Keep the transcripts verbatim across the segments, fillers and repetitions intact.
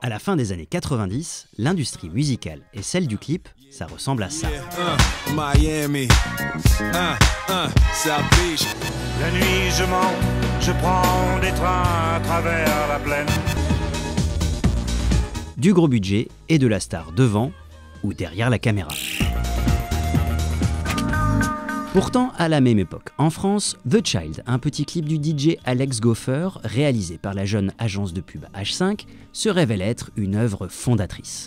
À la fin des années quatre-vingt-dix, l'industrie musicale et celle du clip, ça ressemble à ça. Miami, South Beach. La nuit je monte, je prends des trains à travers la plaine. Du gros budget et de la star devant ou derrière la caméra. Pourtant, à la même époque, en France, The Child, un petit clip du D J Alex Gopher, réalisé par la jeune agence de pub H cinq, se révèle être une œuvre fondatrice.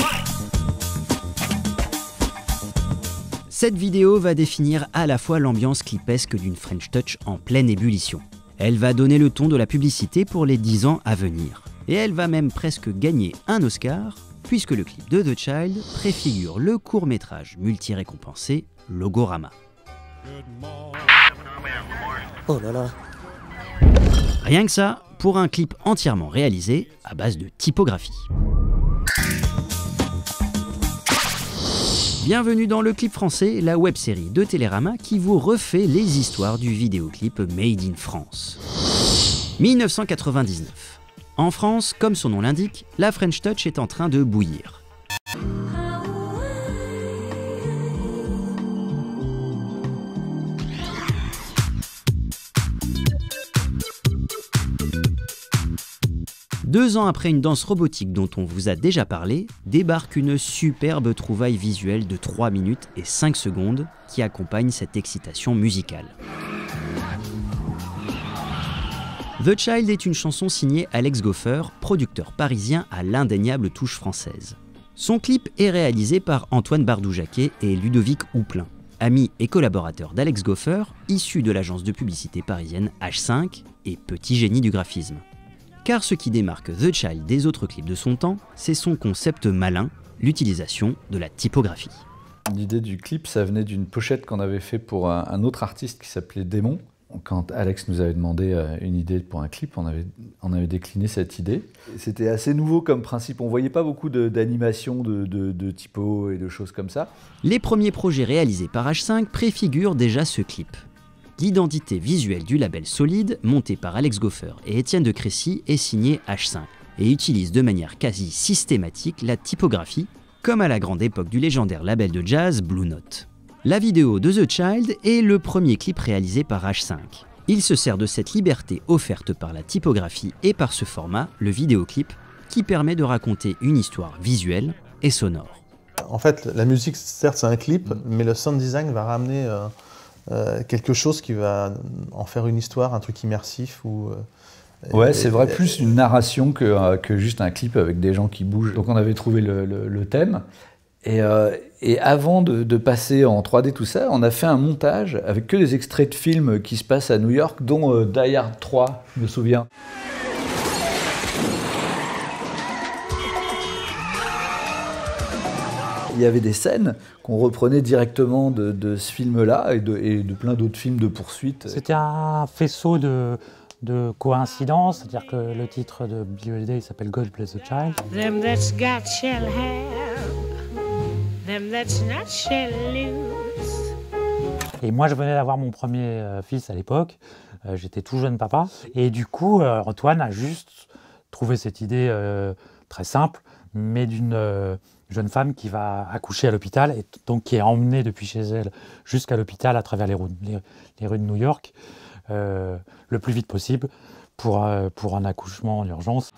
Cette vidéo va définir à la fois l'ambiance clipesque d'une French Touch en pleine ébullition. Elle va donner le ton de la publicité pour les dix ans à venir. Et elle va même presque gagner un Oscar, puisque le clip de The Child préfigure le court-métrage multi-récompensé Logorama. Oh là là. Rien que ça, pour un clip entièrement réalisé à base de typographie. Bienvenue dans le Clip Français, la web-série de Télérama qui vous refait les histoires du vidéoclip Made in France. mille neuf cent quatre-vingt-dix-neuf. En France, comme son nom l'indique, la French Touch est en train de bouillir. Deux ans après une danse robotique dont on vous a déjà parlé, débarque une superbe trouvaille visuelle de trois minutes et cinq secondes qui accompagne cette excitation musicale. The Child est une chanson signée Alex Gopher, producteur parisien à l'indéniable touche française. Son clip est réalisé par Antoine Bardou-Jacquet et Ludovic Houplin, amis et collaborateurs d'Alex Gopher, issus de l'agence de publicité parisienne H cinq et petit génie du graphisme. Car ce qui démarque The Child des autres clips de son temps, c'est son concept malin, l'utilisation de la typographie. L'idée du clip, ça venait d'une pochette qu'on avait fait pour un, un autre artiste qui s'appelait Démon. Quand Alex nous avait demandé une idée pour un clip, on avait, on avait décliné cette idée. C'était assez nouveau comme principe, on ne voyait pas beaucoup d'animation, de, de, de, de typo et de choses comme ça. Les premiers projets réalisés par H cinq préfigurent déjà ce clip. L'identité visuelle du label Solide, monté par Alex Gopher et Étienne de Crécy, est signée H cinq et utilise de manière quasi systématique la typographie, comme à la grande époque du légendaire label de jazz Blue Note. La vidéo de The Child est le premier clip réalisé par H cinq. Il se sert de cette liberté offerte par la typographie et par ce format, le vidéoclip, qui permet de raconter une histoire visuelle et sonore. En fait, la musique, certes, c'est un clip, mais le sound design va ramener euh, euh, quelque chose qui va en faire une histoire, un truc immersif. Ou, euh, ouais, c'est vrai, plus une narration que, euh, que juste un clip avec des gens qui bougent. Donc on avait trouvé le, le, le thème. Et, euh, et avant de, de passer en trois D tout ça, on a fait un montage avec que des extraits de films qui se passent à New York, dont euh, Die Hard trois, je me souviens. Il y avait des scènes qu'on reprenait directement de, de ce film-là et de, et de plein d'autres films de poursuite. C'était un faisceau de, de coïncidences, c'est-à-dire que le titre de Billie Holiday s'appelle God Bless the Child. Them that's got shall have. Them that's not shall lose. Et moi, je venais d'avoir mon premier euh, fils à l'époque. Euh, J'étais tout jeune papa. Et du coup, euh, Antoine a juste trouvé cette idée euh, très simple, mais d'une euh, jeune femme qui va accoucher à l'hôpital et donc qui est emmenée depuis chez elle jusqu'à l'hôpital à travers les rues, les, les rues de New York euh, le plus vite possible pour, euh, pour un accouchement en urgence.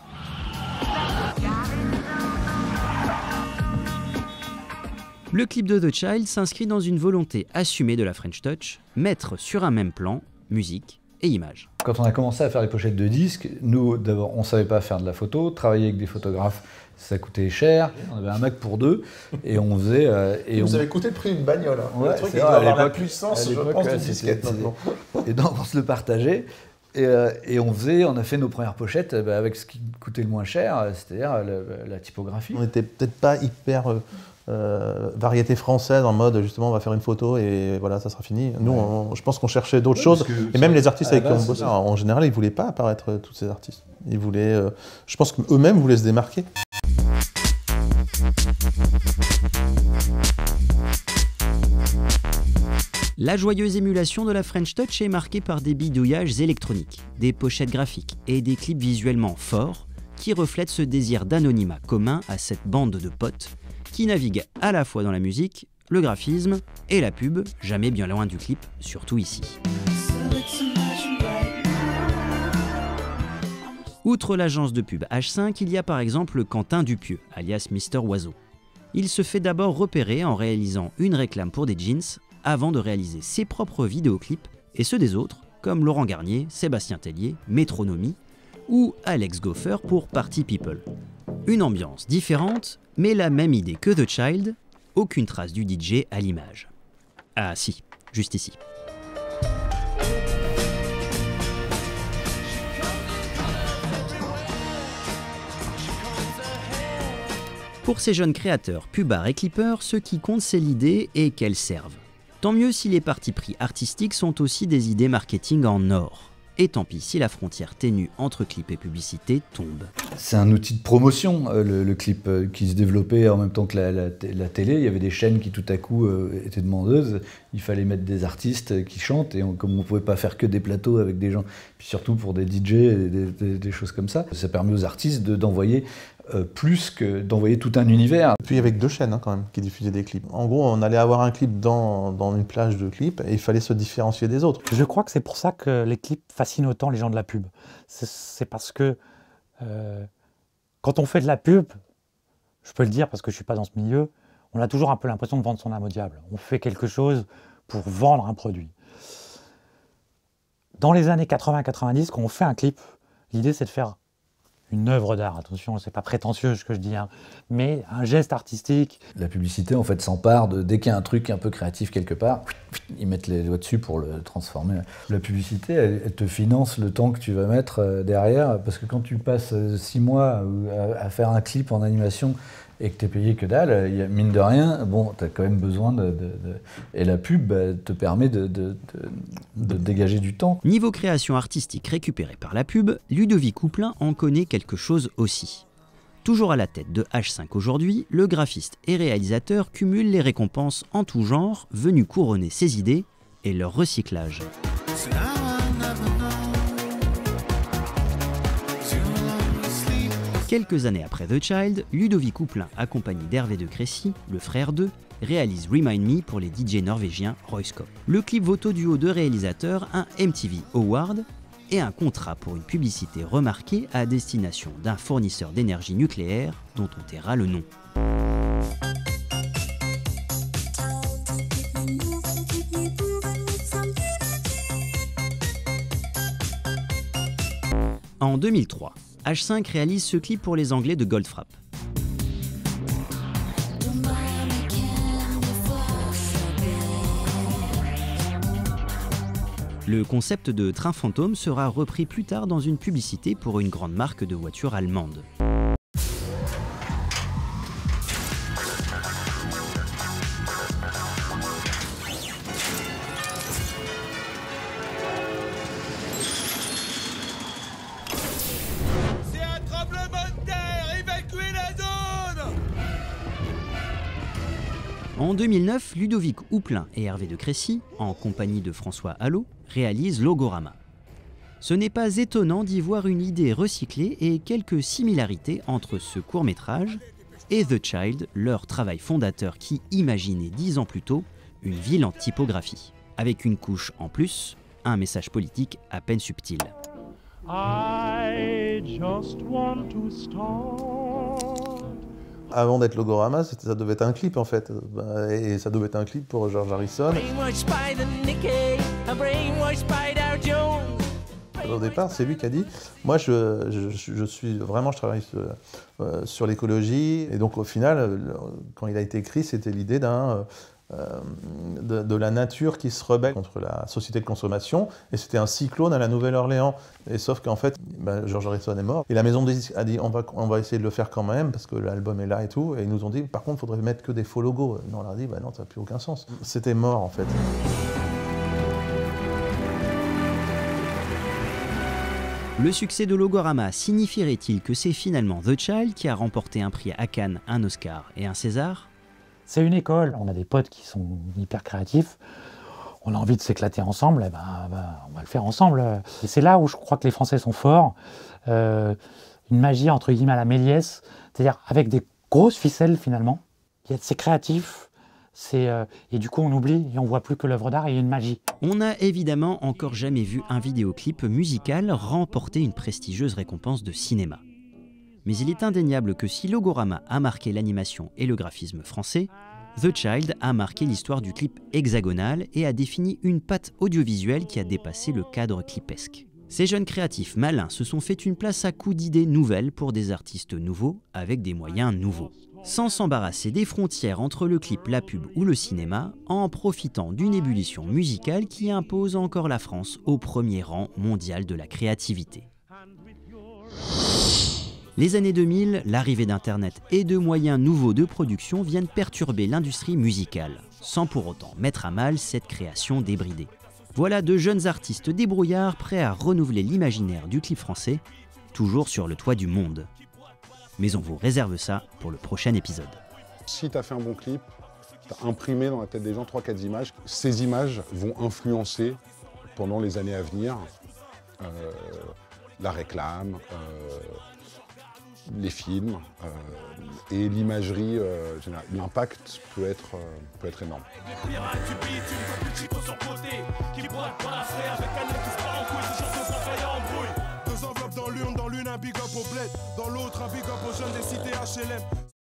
Le clip de The Child s'inscrit dans une volonté assumée de la French Touch, mettre sur un même plan musique et images. Quand on a commencé à faire les pochettes de disques, nous, d'abord, on ne savait pas faire de la photo, travailler avec des photographes, ça coûtait cher. On avait un Mac pour deux et on faisait... Euh, et Vous on... avez coûté le prix d'une bagnole. Hein. Ouais, le truc, il doit avoir la puissance, je pense, d'une disquette maintenant. Et donc, on se le partageait. Et, euh, et on faisait, on a fait nos premières pochettes bah, avec ce qui coûtait le moins cher, c'est-à-dire la, la typographie. On n'était peut-être pas hyper... Euh, Euh, variété française en mode justement on va faire une photo et voilà ça sera fini. Nous ouais. on, je pense qu'on cherchait d'autres ouais, choses et même les artistes avec qui on bossait en général ils voulaient pas apparaître tous ces artistes. Ils voulaient, euh, je pense qu'eux-mêmes voulaient se démarquer. La joyeuse émulation de la French Touch est marquée par des bidouillages électroniques, des pochettes graphiques et des clips visuellement forts qui reflète ce désir d'anonymat commun à cette bande de potes qui naviguent à la fois dans la musique, le graphisme et la pub, jamais bien loin du clip, surtout ici. Outre l'agence de pub H cinq, il y a par exemple Quentin Dupieux, alias Mister Oiseau. Il se fait d'abord repérer en réalisant une réclame pour des jeans avant de réaliser ses propres vidéoclips et ceux des autres, comme Laurent Garnier, Sébastien Tellier, Métronomie ou Alex Goffer pour Party People. Une ambiance différente, mais la même idée que The Child, aucune trace du D J à l'image. Ah si, juste ici. Pour ces jeunes créateurs, pubards et clippers, ce qui compte c'est l'idée et qu'elle serve. Tant mieux si les partis pris artistiques sont aussi des idées marketing en or. Et tant pis si la frontière ténue entre clip et publicité tombe. C'est un outil de promotion, euh, le, le clip euh, qui se développait en même temps que la, la, la télé. Il y avait des chaînes qui tout à coup euh, étaient demandeuses. Il fallait mettre des artistes qui chantent et on, comme on ne pouvait pas faire que des plateaux avec des gens, puis surtout pour des D J et des, des, des choses comme ça, ça permet aux artistes de, d'envoyer euh, plus que d'envoyer tout un univers. Puis il y avait que deux chaînes hein, quand même qui diffusaient des clips. En gros, on allait avoir un clip dans, dans une plage de clips et il fallait se différencier des autres. Je crois que c'est pour ça que les clips fascinent autant les gens de la pub. C'est parce que euh, quand on fait de la pub, je peux le dire parce que je ne suis pas dans ce milieu, on a toujours un peu l'impression de vendre son âme au diable. On fait quelque chose pour vendre un produit. Dans les années quatre-vingts quatre-vingt-dix, quand on fait un clip, l'idée c'est de faire une œuvre d'art. Attention, c'est pas prétentieux ce que je dis, hein, mais un geste artistique. La publicité, en fait, s'empare de dès qu'il y a un truc un peu créatif quelque part, ils mettent les doigts dessus pour le transformer. La publicité, elle, elle te finance le temps que tu vas mettre derrière, parce que quand tu passes six mois à, à faire un clip en animation et que tu es payé que dalle, il y a, mine de rien, bon, tu as quand même besoin de... de, de et la pub bah, te permet de, de, de, de dégager du temps. Niveau création artistique récupérée par la pub, Ludovic Houplin en connaît quelque chose aussi. Toujours à la tête de H cinq aujourd'hui, le graphiste et réalisateur cumule les récompenses en tout genre venues couronner ses idées et leur recyclage. Quelques années après The Child, Ludovic Houplin, accompagné d'Hervé de Crécy, le frère d'eux, réalise Remind Me pour les D J norvégiens Royskop. Le clip vaut au duo de réalisateurs un M T V Award et un contrat pour une publicité remarquée à destination d'un fournisseur d'énergie nucléaire dont on taira le nom. En deux mille trois, H cinq réalise ce clip pour les Anglais de Goldfrapp. Le concept de train fantôme sera repris plus tard dans une publicité pour une grande marque de voitures allemande. En deux mille neuf, Ludovic Houplin et Hervé de Crécy, en compagnie de François Allot, réalisent Logorama. Ce n'est pas étonnant d'y voir une idée recyclée et quelques similarités entre ce court-métrage et The Child, leur travail fondateur qui imaginait dix ans plus tôt une ville en typographie. Avec une couche en plus, un message politique à peine subtil. I just want to start. Avant d'être Logorama, ça devait être un clip en fait, et ça devait être un clip pour George Harrison. Au départ, c'est lui qui a dit, moi je, je, je suis vraiment, je travaille sur, euh, sur l'écologie, et donc au final, quand il a été écrit, c'était l'idée d'un... Euh, de, de la nature qui se rebelle contre la société de consommation, et c'était un cyclone à la Nouvelle-Orléans. Et sauf qu'en fait, bah, George Harrison est mort, et la maison de disques a dit on va, on va essayer de le faire quand même, parce que l'album est là et tout, et ils nous ont dit par contre, il faudrait mettre que des faux logos. Et on leur a dit bah non, ça n'a plus aucun sens. C'était mort en fait. Le succès de Logorama signifierait-il que c'est finalement The Child qui a remporté un prix à Cannes, un Oscar et un César ? C'est une école, on a des potes qui sont hyper créatifs, on a envie de s'éclater ensemble, eh ben, ben, on va le faire ensemble. Et c'est là où je crois que les Français sont forts. Euh, une magie entre guillemets à la Méliès, c'est-à-dire avec des grosses ficelles finalement. C'est créatif, c'est, euh, et du coup on oublie et on voit plus que l'œuvre d'art et il y a une magie. On n'a évidemment encore jamais vu un vidéoclip musical remporter une prestigieuse récompense de cinéma. Mais il est indéniable que si Logorama a marqué l'animation et le graphisme français, The Child a marqué l'histoire du clip hexagonal et a défini une patte audiovisuelle qui a dépassé le cadre clipesque. Ces jeunes créatifs malins se sont fait une place à coups d'idées nouvelles pour des artistes nouveaux avec des moyens nouveaux. Sans s'embarrasser des frontières entre le clip, la pub ou le cinéma, en profitant d'une ébullition musicale qui impose encore la France au premier rang mondial de la créativité. Les années deux mille, l'arrivée d'Internet et de moyens nouveaux de production viennent perturber l'industrie musicale, sans pour autant mettre à mal cette création débridée. Voilà de jeunes artistes débrouillards prêts à renouveler l'imaginaire du clip français, toujours sur le toit du monde. Mais on vous réserve ça pour le prochain épisode. Si tu as fait un bon clip, tu as imprimé dans la tête des gens trois quatre images, ces images vont influencer pendant les années à venir euh, la réclame, euh, les films euh, et l'imagerie euh, générale. L'impact peut être, euh, peut être énorme. Deux enveloppes dans l'urne, dans l'une un big up au bled, dans l'autre un big up aux jeunes des cités H L M.